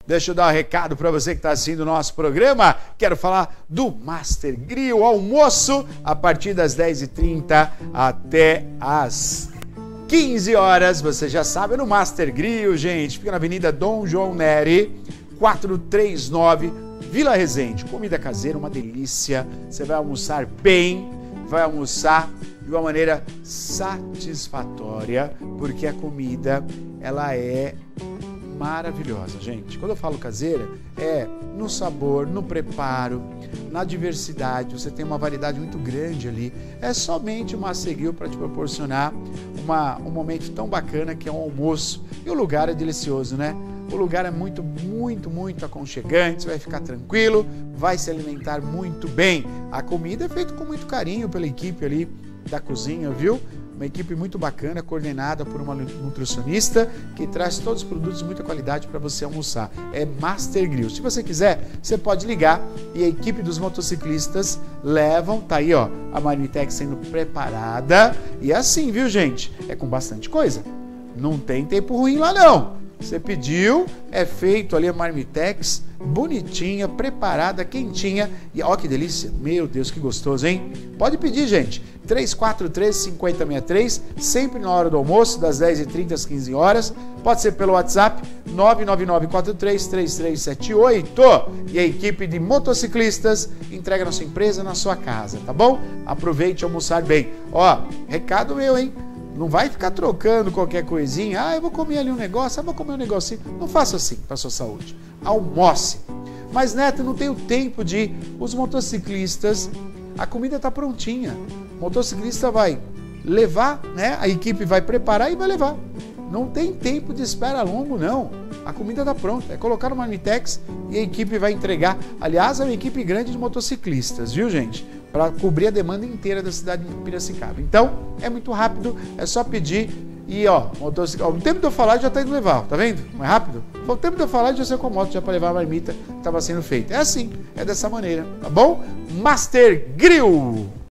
Deixa eu dar um recado para você que está assistindo o nosso programa. Quero falar do Master Grill, almoço a partir das 10h30 até as 15 horas. Você já sabe, no Master Grill, gente. Fica na Avenida Dom João Neri, 439, Vila Resende. Comida caseira, uma delícia. Você vai almoçar bem, vai almoçar de uma maneira satisfatória, porque a comida, ela é maravilhosa, gente. Quando eu falo caseira, é no sabor, no preparo, na diversidade. Você tem uma variedade muito grande ali. É somente o Master Grill para te proporcionar um momento tão bacana que é um almoço. E o lugar é delicioso, né? O lugar é muito aconchegante. Você vai ficar tranquilo, vai se alimentar muito bem. A comida é feita com muito carinho pela equipe ali da cozinha, viu? Uma equipe muito bacana, coordenada por uma nutricionista que traz todos os produtos de muita qualidade para você almoçar. É Master Grill. Se você quiser, você pode ligar e a equipe dos motociclistas levam, tá aí ó, a Marmitex sendo preparada. E é assim, viu gente? É com bastante coisa. Não tem tempo ruim lá não. Você pediu, é feito ali a Marmitex, bonitinha, preparada, quentinha. E ó que delícia, meu Deus, que gostoso, hein? Pode pedir, gente. 3413-5063, sempre na hora do almoço, das 10h30 às 15 horas. Pode ser pelo WhatsApp, 999433378. E a equipe de motociclistas entrega na sua empresa, na sua casa, tá bom? Aproveite e almoçar bem. Ó, recado meu, hein? Não vai ficar trocando qualquer coisinha. Ah, eu vou comer ali um negócio, vou comer um negocinho. Não faça assim para a sua saúde. Almoce. Mas, Neto, não tenho tempo de ir. Os motociclistas, a comida está prontinha. O motociclista vai levar, né? A equipe vai preparar e vai levar. Não tem tempo de espera longo, não. A comida está pronta. É colocar no Marmitex e a equipe vai entregar. Aliás, é uma equipe grande de motociclistas, viu, gente? Para cobrir a demanda inteira da cidade de Piracicaba. Então, é muito rápido, é só pedir e, ó, o tempo de eu falar já está indo levar, tá vendo? Não é rápido? O tempo de eu falar já sei com a moto já para levar a marmita que estava sendo feita. É assim, é dessa maneira, tá bom? Master Grill!